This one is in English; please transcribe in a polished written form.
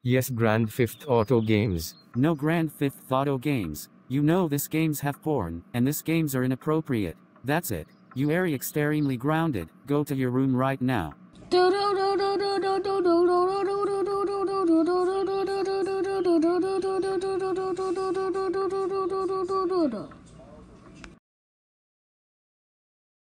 Yes, Grand Theft Auto games. No Grand Theft Auto games. You know this games have porn, and this games are inappropriate. That's it. You are extremely grounded. Go to your room right now.